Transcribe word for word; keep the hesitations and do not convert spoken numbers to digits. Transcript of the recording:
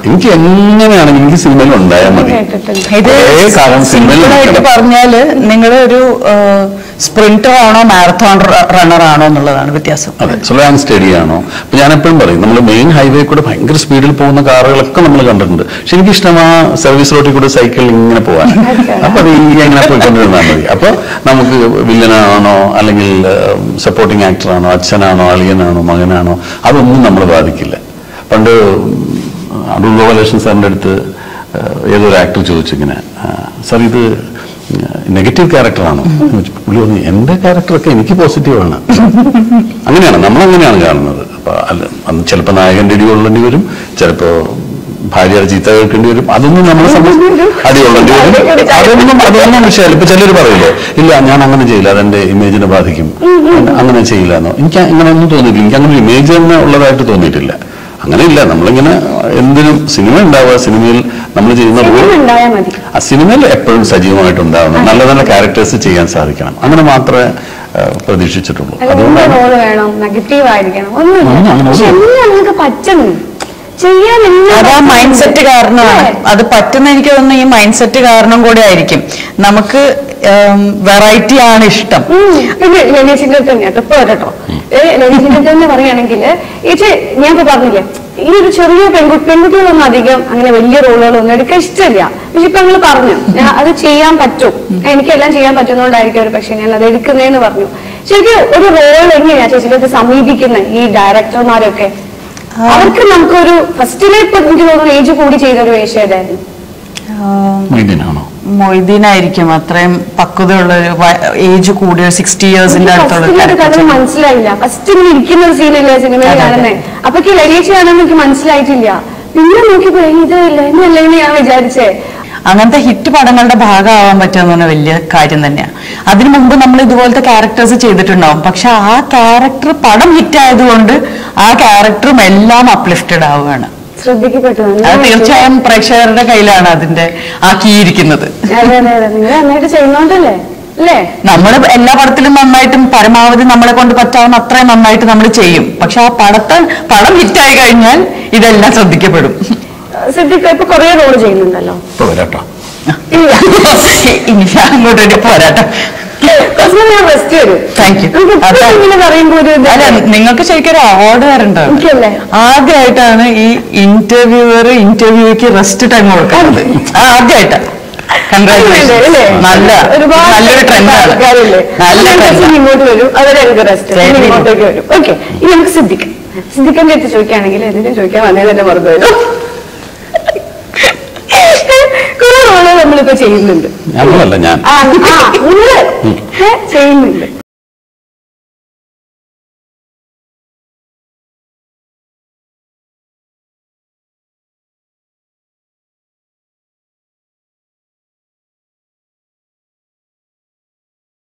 എനിക്ക് എങ്ങനെയാണെങ്കിൽ എനിക്ക് സിനിമയിൽ ഉണ്ടായാൽ മതി. ഇത് സിമ്പിളായിട്ട് പറഞ്ഞാല് നിങ്ങളൊരു സ്പ്രിന്റർ ആണോ മാരത്തോൺ റണ്ണർ ആണോ എന്നുള്ളതാണ് വ്യത്യാസം. അതെ, സ്ലോ ആൻഡ് സ്റ്റഡി ആണോ. അപ്പൊ ഞാൻ എപ്പോഴും പറയും, നമ്മൾ മെയിൻ ഹൈവേ കൂടെ ഭയങ്കര സ്പീഡിൽ പോകുന്ന കാറുകളൊക്കെ നമ്മൾ കണ്ടിട്ടുണ്ട്. പക്ഷെ എനിക്ക് ഇഷ്ടം ആ സർവീസ് റോഡിൽ കൂടെ സൈക്കിൾ ഇങ്ങനെ പോകാൻ. അപ്പൊ അത് ഈ എങ്ങനെ പോയിക്കൊണ്ടിരുന്നാൽ മതി. അപ്പൊ നമുക്ക് വില്ലനാണോ അല്ലെങ്കിൽ സപ്പോർട്ടിങ് ആക്ടറാണോ, അച്ഛനാണോ, അളിയനാണോ, മകനാണോ, അതൊന്നും നമ്മൾ ബാധിക്കില്ല. പണ്ട് അടൂർ ഗോപാലകൃഷ്ണൻ സാറിൻ്റെ അടുത്ത് ഏതൊരു ആക്ടർ ചോദിച്ചു ഇങ്ങനെ, സാർ ഇത് നെഗറ്റീവ് ക്യാരക്ടറാണോ? പുള്ളി പറഞ്ഞു, എന്റെ ക്യാരക്ടറൊക്കെ എനിക്ക് പോസിറ്റീവാണ്. അങ്ങനെയാണ്, നമ്മളങ്ങനെയാണ് കാണുന്നത്. അപ്പൊ അല്ല, ചിലപ്പോൾ നായകന്റെ അടി കൊള്ളേണ്ടി വരും, ചിലപ്പോ ഭാര്യയുടെ ചീത്ത കേൾക്കേണ്ടി വരും. അതൊന്നും നമ്മളെ സംബന്ധിച്ച് അടി കൊള്ളേണ്ടി വരും. അതൊന്നും അതൊന്നും വിഷയമല്ല. ഇപ്പൊ ചിലർ പറയില്ലേ, ഇല്ല ഞാൻ അങ്ങനെ ചെയ്യില്ല, അതെന്റെ ഇമേജിനെ ബാധിക്കും, അങ്ങനെ ചെയ്യില്ല എന്നോ. എനിക്ക് അങ്ങനെ ഒന്നും തോന്നിയിട്ടില്ല. എനിക്ക് അങ്ങനെ ഇമേജ് തന്നെ ഉള്ളതായിട്ട് തോന്നിയിട്ടില്ല. അങ്ങനെയില്ല, നമ്മളിങ്ങനെ എന്തിനും സിനിമ ഉണ്ടാവുക, സിനിമയിൽ നമ്മൾ ചെയ്യുന്ന ആ സിനിമയിൽ എപ്പോഴും സജീവമായിട്ടുണ്ടാവണം, നല്ല നല്ല ക്യാരക്ടേഴ്സ് ചെയ്യാൻ സാധിക്കണം. അങ്ങനെ മാത്രമേ പ്രതീക്ഷിച്ചിട്ടുള്ളൂ. അതുകൊണ്ടാണ് അതാ മൈൻഡ് സെറ്റ് കാരണമാണ്. അത് പറ്റുന്ന എനിക്ക് തോന്നുന്നു ഈ മൈൻഡ് സെറ്റ് കാരണം കൂടെ ആയിരിക്കും. നമുക്ക് വെറൈറ്റി ആണ് ഇഷ്ടം. പിന്നെ ലനീഷിന്റെ തന്നെയാട്ടോ ഇപ്പൊ കേട്ടോ, ലനീഷിന്റെ തന്നെ പറയുകയാണെങ്കിൽ ഇത് ഞാൻ ഇപ്പൊ പറഞ്ഞില്ലേ, ഈ ഒരു ചെറിയ പെൺകുട്ടി പെൺകുട്ടികളൊന്നും അധികം അങ്ങനെ വലിയ റോളുകളൊന്നും എടുക്കാൻ ഇഷ്ടമില്ല. പക്ഷെ ഇപ്പൊ നിങ്ങൾ പറഞ്ഞു അത് ചെയ്യാൻ പറ്റും, എനിക്കെല്ലാം ചെയ്യാൻ പറ്റുന്നതുകൊണ്ടായിരിക്കും ഒരു പക്ഷെ ഞാൻ അത് എടുക്കുന്നതെന്ന് പറഞ്ഞു. ശരിക്കും ഒരു റോൾ എങ്ങനെയാ ചേച്ചിയുടെ അത് സമീപിക്കുന്നത് ഈ ഡയറക്ടർമാരൊക്കെ? അവർക്ക് നമുക്കൊരു ഫസ്റ്റിലെ ഇപ്പൊ എനിക്ക് തോന്നുന്നു ഏജ് കൂടി ചെയ്തൊരു വേഷം ഏതായിരുന്നു? മൊയ്തീനായിരിക്കും. അത്രയും പക്വതയുള്ള ഒരു ഏജ് കൂടിയ സിക്സ്റ്റി ഇയേഴ്സിന്റെ അടുത്തുള്ള മനസ്സിലായില്ല. ഫസ്റ്റ് ഇങ്ങനെ ഇരിക്കുന്ന ഒരു സീനല്ലേ സിനിമയിൽ കാണുന്നേ. അപ്പൊ ലരീഷയാണെന്ന് എനിക്ക് മനസ്സിലായിട്ടില്ല. പിന്നെ നോക്കിയപ്പോ ഇതല്ല എന്നല്ലേ ഞാൻ വിചാരിച്ചേ. അങ്ങനത്തെ ഹിറ്റ് പടങ്ങളുടെ ഭാഗമാവാൻ പറ്റുമെന്ന് പറഞ്ഞാൽ വലിയ കാര്യം തന്നെയാണ്. അതിനു മുമ്പ് നമ്മൾ ഇതുപോലത്തെ ക്യാരക്ടേഴ്സ് ചെയ്തിട്ടുണ്ടാവും. പക്ഷെ ആ ക്യാരക്ടർ പടം ഹിറ്റ് ആയതുകൊണ്ട് ആ ക്യാരക്ടറും എല്ലാം അപ്ലിഫ്റ്റഡ് ആവുകയാണ്. അത് തീർച്ചയായും പ്രേക്ഷകരുടെ കയ്യിലാണ് അതിന്റെ ആക്കിയിരിക്കുന്നത്. നമ്മള് എല്ലാ പടത്തിലും നന്നായിട്ടും പരമാവധി നമ്മളെ കൊണ്ട് പറ്റാവുന്ന അത്രയും നന്നായിട്ട് നമ്മൾ ചെയ്യും. പക്ഷെ ആ പടത്തെ പടം ഹിറ്റായി കഴിഞ്ഞാൽ ഇതെല്ലാം ശ്രദ്ധിക്കപ്പെടും. ഇപ്പൊ കൊറേ റോള് ചെയ്യുന്നുണ്ടല്ലോ. ഇനി അങ്ങോട്ടേക്ക് പോരാട്ടോ. നിങ്ങൾക്ക് ശരിക്കും ഒരു അവാർഡ് വരണ്ട. ആദ്യമായിട്ടാണ് ഈ ഇന്റർവ്യൂവർ ഇന്റർവ്യൂക്ക് റെസ്റ്റ് ടൈം കൊടുക്കുന്നത്. ആദ്യമായിട്ടാ. നല്ല നല്ലൊരു ട്രെൻഡാണ്. നല്ല ഇങ്ങോട്ട് വരും, അവരെ ഇങ്ങോട്ടേക്ക് വരും. ഓക്കെ, ഇനി നമുക്ക് സിദ്ദിഖ് സിദ്ദിഖിന്റെ അടുത്ത് ചോദിക്കുകയാണെങ്കിൽ എന്തിനും ചോദിക്കാൻ വന്നേ തന്നെ മറന്നു വരും. കുറെ റോള് നമ്മളിപ്പോ ചെയ്യുന്നുണ്ട് ചെയ്യുന്നുണ്ട്